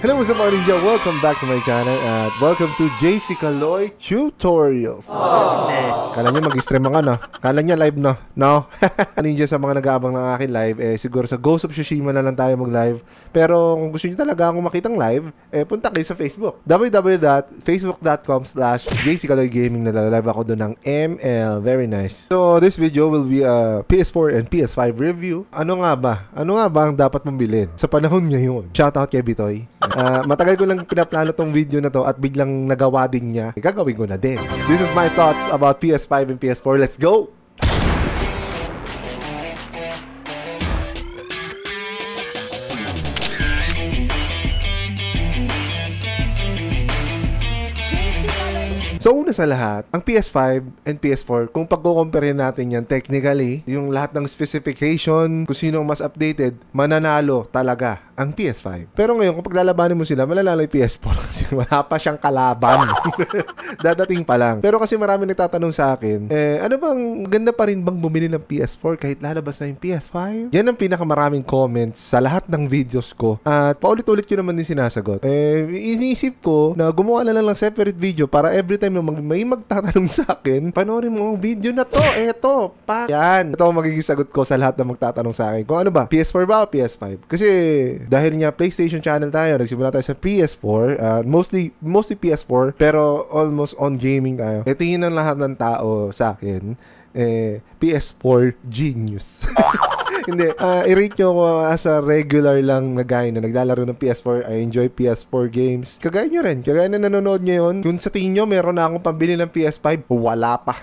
Hello mga ninja, welcome back to my channel at welcome to JC Kaloy Tutorials. Kala niya mag-stream ako, no? Kala niya live, no? No? Ninja, sa mga nag-aabang ng akin live, siguro sa Ghost of Tsushima na lang tayo mag-live. Pero kung gusto niyo talaga akong makitang live, punta kayo sa Facebook. www.facebook.com/jckaloygaming. Nalalive ako doon ng ML. Very nice. So this video will be a PS4 and PS5 review. Ano nga ba ang dapat mong bilhin sa panahon ngayon? Shoutout kay Bitoy. Matagal ko lang pinaplano tong video na to at biglang nagawa din niya. Gagawin ko na din. This is my thoughts about PS5 and PS4. Let's go! So una sa lahat, ang PS5 and PS4, kung pagko-compare natin yan technically, yung lahat ng specification, kung sino ang mas updated, mananalo talaga ang PS5. Pero ngayon, kung paglalabanin mo sila, malalala yung PS4 kasi wala pa siyang kalaban. Dadating pa lang. Pero kasi marami nagtatanong sa akin, ano bang, ganda pa rin bang bumili ng PS4 kahit lalabas na yung PS5? Yan ang pinakamaraming comments sa lahat ng videos ko. At paulit-ulit yun naman din sinasagot. Iniisip ko na gumawa na lang ng separate video para every time na may magtatanong sa akin, panoorin mo ang video na to, eto, pa. Yan. Ito ang magiging sagot ko sa lahat na magtatanong sa akin. Kung ano ba, PS4 ba o PS5? Kasi dahil nga PlayStation channel tayo, nagsimula tayo sa PS4, mostly PS4, pero almost on gaming tayo. Tingin ng lahat ng tao sa akin, PS4 genius. Hindi, i-rate nyo ko as a regular lang na guy na naglalaro ng PS4. I enjoy PS4 games. Kagaya nyo rin. Kagaya na nanonood ngayon. Kung sa tingin nyo, meron na akong pambili ng PS5, wala pa.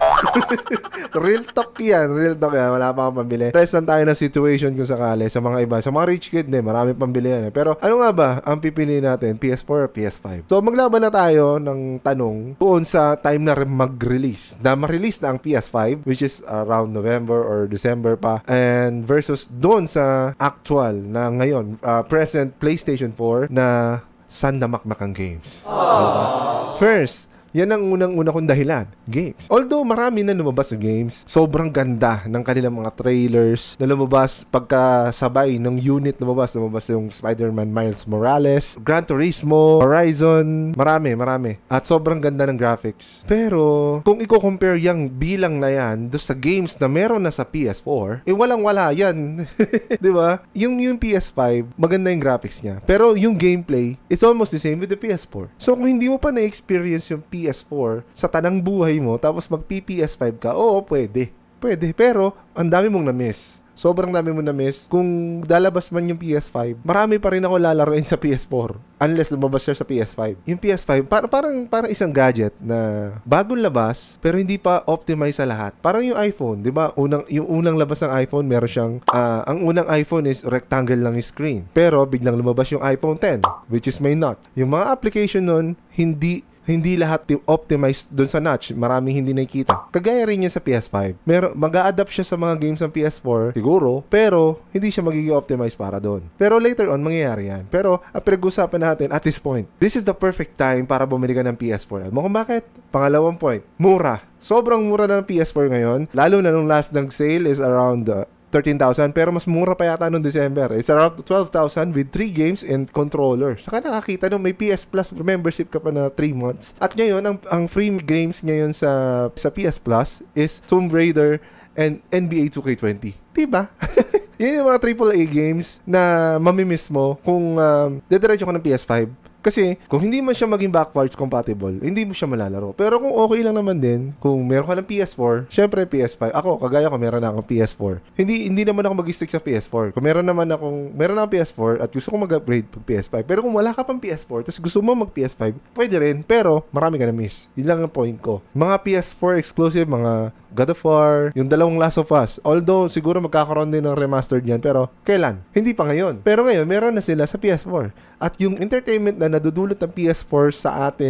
Real talk yan. Real talk yan. Wala pa akong pambili. Rest lang tayo ng situation kung sakali. Sa mga iba. Sa mga rich kid, marami pambili yan. Pero ano nga ba ang pipili natin? PS4 or PS5? So, maglaban na tayo ng tanong doon sa time na mag-release. Na ma-release na ang PS5, which is around November or December pa. And versus doon sa actual na ngayon, present PlayStation 4 na sandamakmakang games. Diba? First, yan ang unang-una kong dahilan. Games. Although marami na lumabas na games, sobrang ganda ng kanilang mga trailers na lumabas pagkasabay ng unit lumabas yung Spider-Man Miles Morales, Gran Turismo, Horizon, marami. At sobrang ganda ng graphics. Pero, kung i-compare yung bilang na yan doon sa games na meron na sa PS4, walang-wala yan. Diba? Yung PS5, maganda yung graphics niya. Pero yung gameplay, it's almost the same with the PS4. So, kung hindi mo pa na-experience yung PS4 sa tanang buhay mo tapos mag-PS5 ka, oo, pwede. Pero ang dami mong na-miss. Sobrang dami mong na-miss. Kung lalabas man yung PS5, marami pa rin ako lalaroin sa PS4 unless lumabas siya sa PS5. Yung PS5, parang isang gadget na bagong labas pero hindi pa optimize sa lahat. Parang yung iPhone, 'di ba? Yung unang labas ng iPhone, meron siyang ang unang iPhone is rectangle lang yung screen. Pero biglang lumabas yung iPhone 10, which is may notch. Yung mga application nun, hindi lahat optimized doon sa notch. Maraming hindi nakikita. Kagaya rin niya sa PS5. Mag-a-adapt siya sa mga games ng PS4, siguro, pero hindi siya magiging optimized para doon. Pero later on, mangyayari yan. Pero, pinag-usapan natin at this point, this is the perfect time para bumili ka ng PS4. Alam mo kung bakit? Pangalawang point, mura. Sobrang mura na ng PS4 ngayon. Lalo na nung last ng sale is around 13,000, pero mas mura pa yata noong December. It's around 12,000 with 3 games and controller. Saka nakakita nung may PS Plus membership ka pa na 3 months. At ngayon, ang free games ngayon sa PS Plus is Tomb Raider and NBA 2K20. Diba? Yan yung mga AAA games na mamimiss mo kung dediretso ka ng PS5. Kasi, kung hindi man siya maging backwards compatible, hindi mo siya malalaro. Pero kung okay lang naman din, kung meron ka ng PS4, syempre PS5. Ako, kagaya ko, meron na akong PS4. Hindi naman ako mag-stick sa PS4. Kung meron akong PS4 at gusto ko mag-upgrade pag PS5. Pero kung wala ka pang PS4, tapos gusto mo mag-PS5, pwede rin. Pero, marami ka na miss. Yun lang ang point ko. Mga PS4 exclusive, mga God of War, yung dalawang Last of Us. Although, siguro magkakaroon din ng remastered yan. Pero, kailan? Hindi pa ngayon. Pero ngayon, meron na sila sa PS4. At yung entertainment na nadudulot ng PS4 sa atin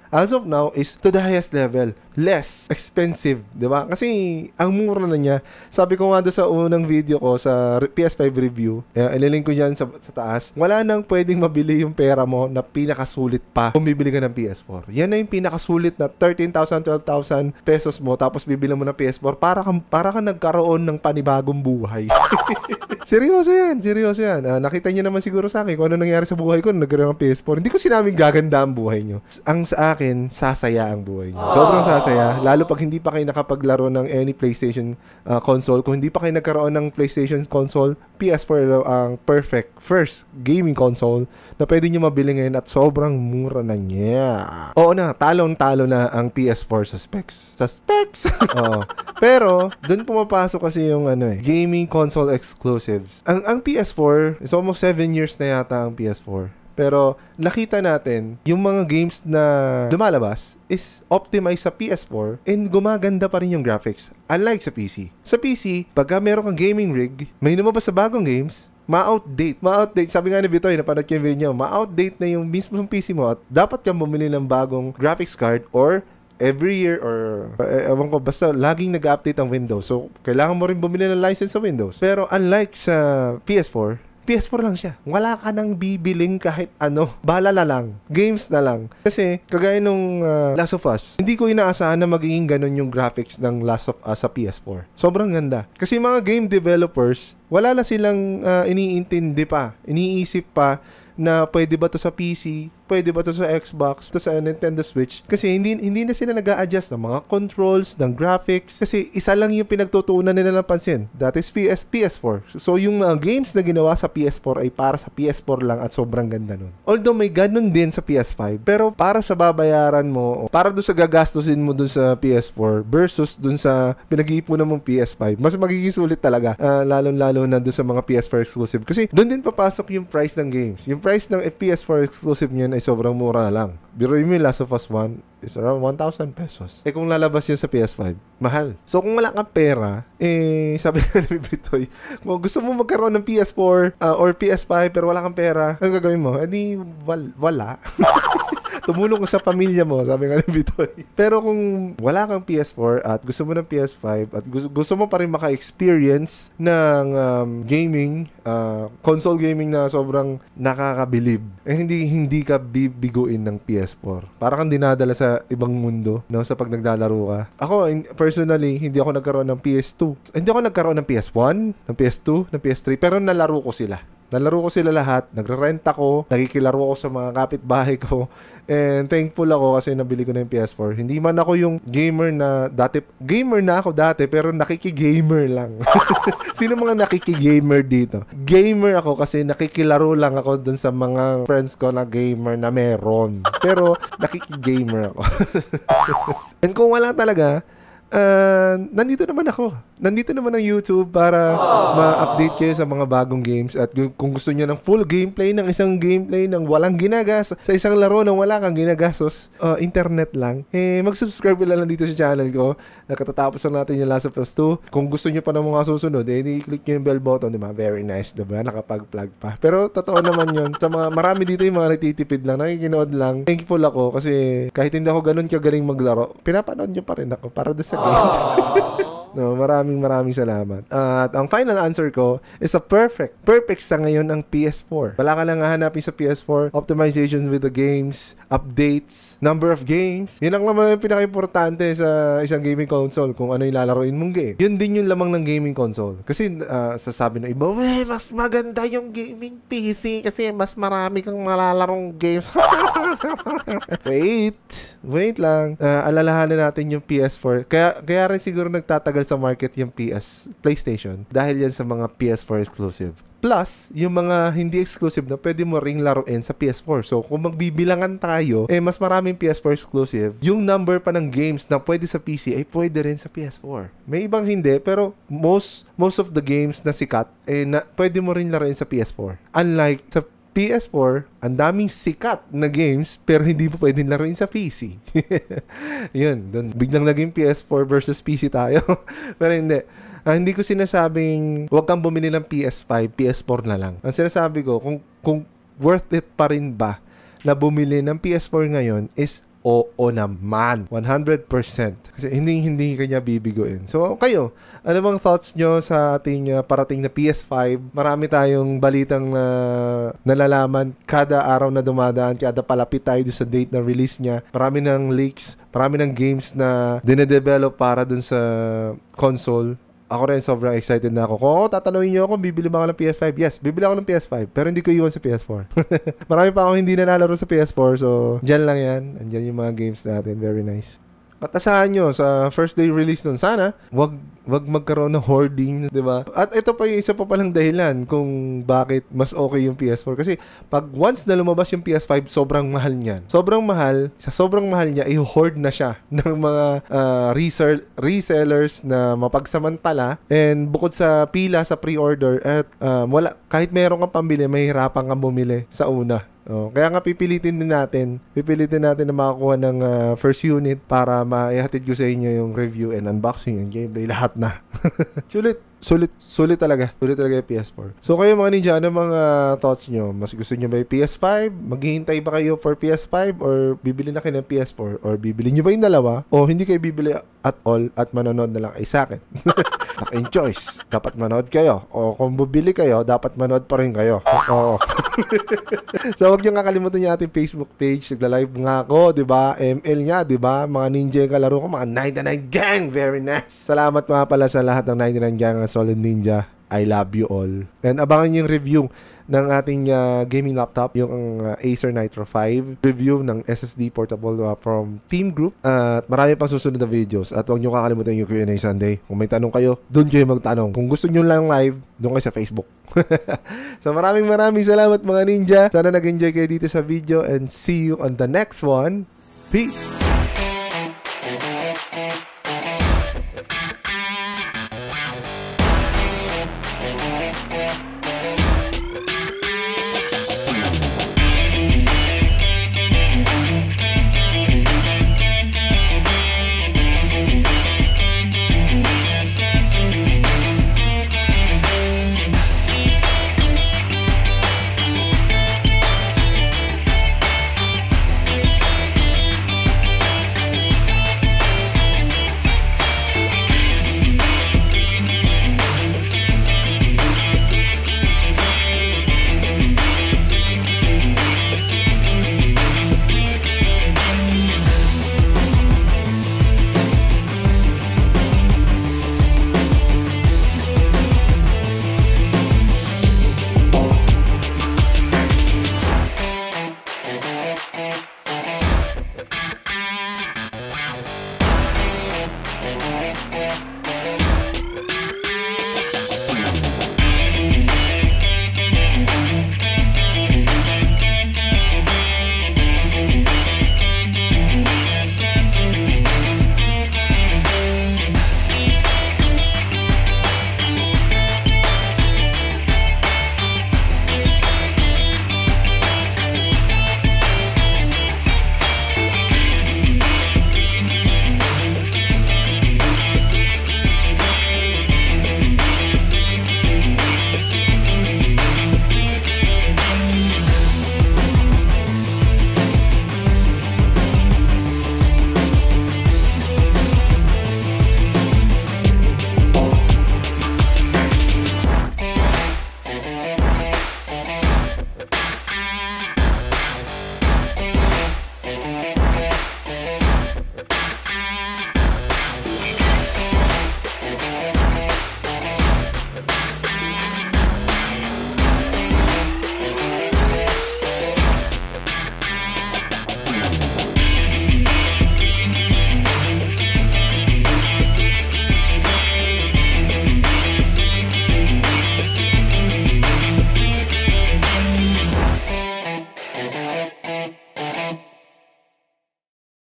as of now is to the highest level, less expensive, di ba? Kasi ang mura na niya. Sabi ko nga doon sa unang video ko sa PS5 review, ililink ko dyan sa taas, wala nang pwedeng mabili yung pera mo na pinakasulit pa kung bibili ka ng PS4. Yan na yung pinakasulit na 13,000, 12,000 pesos mo, tapos bibili mo ng PS4 para ka nagkaroon ng panibagong buhay. Seryoso yan. Nakita niyo naman siguro sa akin kung ano nangyari sa buhay ko nung nagkaroon ng PS4. Hindi ko sinabing gaganda ang buhay niyo. Ang sa akin, sasaya ang buhay niyo. Sobrang sasaya, lalo pag hindi pa kayo nakapaglaro ng any PlayStation console. Kung hindi pa kayo nagkaroon ng PlayStation console, PS4 ang perfect first gaming console na pwede nyo mabili ngayon at sobrang mura na niya. Oo na, talong-talo na ang PS4 sa specs. Oo. Pero, dun pumapasok kasi yung gaming console exclusives. Ang PS4, is almost 7 years na yata ang PS4. Pero nakita natin yung mga games na lumalabas is optimized sa PS4 and gumaganda pa rin yung graphics. Unlike sa PC. Sa PC, pagka meron kang gaming rig, may lumabas sa bagong games, ma-outdate. Sabi nga ni Bitoy, napanood ko yung video, ma-outdate na yung mismo PC mo at dapat kang bumili ng bagong graphics card or every year or ewan ko, basta laging nag-update ang Windows. So, kailangan mo rin bumili ng license sa Windows. Pero unlike sa PS4 lang siya. Wala ka nang bibiling kahit ano. Bahala na lang. Games na lang. Kasi, kagaya nung Last of Us, hindi ko inaasahan na magiging ganun yung graphics ng Last of Us sa PS4. Sobrang ganda. Kasi mga game developers, wala na silang iniintindi pa, iniisip pa na pwede ba to sa PC, pwede ba to sa Xbox, to sa Nintendo Switch. Kasi hindi na sila nag-a-adjust ng mga controls, ng graphics. Kasi isa lang yung pinagtutuunan nila ng pansin. That is PS4. So yung games na ginawa sa PS4 ay para sa PS4 lang at sobrang ganda nun. Although may ganun din sa PS5, pero para sa babayaran mo, para doon sa gagastusin mo doon sa PS4 versus doon sa pinag-iipunan mong PS5, mas magiging sulit talaga. Lalo-lalo na doon sa mga PS4 exclusive. Kasi doon din papasok yung price ng games. Yung price ng PS4 exclusive niyan ay sobrang mura na lang. Biruin mo yung Last of Us 1 is around 1,000 pesos. Kung lalabas yun sa PS5, mahal. So kung wala kang pera, sabi nga ni Bitoy, kung gusto mo magkaroon ng PS4 or PS5 pero wala kang pera, ano gagawin mo? Wala. Tumulong ka sa pamilya mo, sabi nga ni Bitoy. Pero kung wala kang PS4 at gusto mo ng PS5 at gusto mo pa rin maka-experience ng gaming, console gaming na sobrang nakakabilib, hindi ka bibiguin ng PS4. Para kang dinadala sa ibang mundo, no, sa pag naglalaro ka. Ako, personally, hindi ako nagkaroon ng PS2. Hindi ako nagkaroon ng PS1, ng PS2, ng PS3, pero nalaro ko sila. Nalaro ko sila lahat, nagre-rent ako, nakikilaro ako sa mga kapitbahay ko, and thankful ako kasi nabili ko na yung PS4. Hindi man ako yung gamer na ako dati, pero nakikigamer lang. Sino mga nakikigamer dito? Gamer ako kasi nakikilaro lang ako dun sa mga friends ko na gamer na meron. Pero nakikigamer ako. And kung wala talaga, nandito naman ako. Nandito naman ang YouTube para ma-update kayo sa mga bagong games. At kung gusto niyo ng full gameplay ng isang gameplay ng walang ginagastos, sa isang laro na wala kang ginagastos, internet lang, mag-subscribe lang dito sa channel ko. Nakatatapos na natin yung Last of Us 2. Kung gusto niyo pa ng mga susunod, i-click niyo yung bell button, diba? Very nice, diba? Nakapag-plug pa. Pero totoo naman yun. Sa marami dito yung mga natitipid lang, nakikinood lang. Thankful ako kasi kahit hindi ako ganun kagaling maglaro, pinapanood niyo pa rin ako para doon sa games. No, maraming salamat. At ang final answer ko is a perfect sa ngayon ang PS4. Wala ka nang hahanapin sa PS4, optimization with the games, updates, number of games. Yun ang naman yung pinaka-importante sa isang gaming console, kung ano yung lalaroin mong game. Yun din yung lamang ng gaming console. Kasi sasabi ng iba, mas maganda yung gaming PC kasi mas marami kang malalarong games. Wait lang. Alalahanin natin yung PS4. Kaya rin siguro nagtatagal sa market yung PlayStation dahil yan sa mga PS4 exclusive. Plus, yung mga hindi exclusive na pwede mo ring laruin sa PS4. So, kung magbibilangan tayo, mas maraming PS4 exclusive. Yung number pa ng games na pwede sa PC ay pwede rin sa PS4. May ibang hindi, pero most of the games na sikat, pwede mo rin laruin sa PS4. Unlike sa PS4, ang daming sikat na games pero hindi mo pwedeng laruin sa PC. Yun, doon biglang naging PS4 versus PC tayo. Pero hindi. Hindi ko sinasabing huwag kang bumili ng PS5, PS4 na lang. Ang sinasabi ko, kung worth it pa rin ba na bumili ng PS4 ngayon is oo naman. 100%. Kasi hindi kanya bibiguin. So, kayo, ano bang thoughts nyo sa ating parating na PS5? Marami tayong balitang nalalaman kada araw na dumadaan, kada palapit tayo sa date na release niya. Marami ng leaks, marami ng games na dinedevelop para dun sa console. Ako rin sobrang excited na ako. Kung ako tatanungin nyo ako, bibili ba ako ng PS5? Yes, bibili ako ng PS5. Pero hindi ko iwan sa PS4. Marami pa ako hindi nalalaro sa PS4. So, dyan lang yan. Andyan yung mga games natin. Very nice. At asahan nyo sa first day release nun, sana wag magkaroon ng hoarding, di ba? At ito pa yung isa pa palang dahilan kung bakit mas okay yung PS4. Kasi pag once na lumabas yung PS5, sobrang mahal niyan. Sobrang mahal. Sa sobrang mahal niya, i-hoard na siya ng mga resellers na mapagsamantala. And bukod sa pila sa pre-order, at wala, kahit meron kang pambili, mahihirapan kang bumili sa una. Oh, kaya nga pipilitin natin na makakuha ng first unit para maihatid ko sa inyo yung review and unboxing and gameplay, lahat na. Sulit talaga yung PS4. So kayo mga ninja, ano mga thoughts nyo? Mas gusto nyo ba yung PS5? Maghihintay ba kayo for PS5? Or bibili na kayo ng PS4? Or bibili nyo ba yung dalawa? O hindi kayo bibili at all at manonood na lang kayo sa akin? In choice, dapat manood kayo. O kung bibili kayo, dapat manood pa rin kayo. Oo. So huwag nyo kakalimutan yung ating Facebook page. Nagla-live nga ako, diba? ML nga, diba? Mga ninja yung kalaro ko, mga 99 gang. Very nice. Salamat mga pala sa lahat ng 99 gang ng Solid Ninja. I love you all. And abangan yung review ng ating gaming laptop, yung Acer Nitro 5 review ng SSD portable from Team Group. At marami pang susunod na videos. At huwag nyo kakalimutan yung Q&A Sunday. Kung may tanong kayo, doon kayo magtanong. Kung gusto nyo lang live, doon kayo sa Facebook. So maraming salamat mga ninja. Sana nag-enjoy kayo dito sa video and see you on the next one. Peace!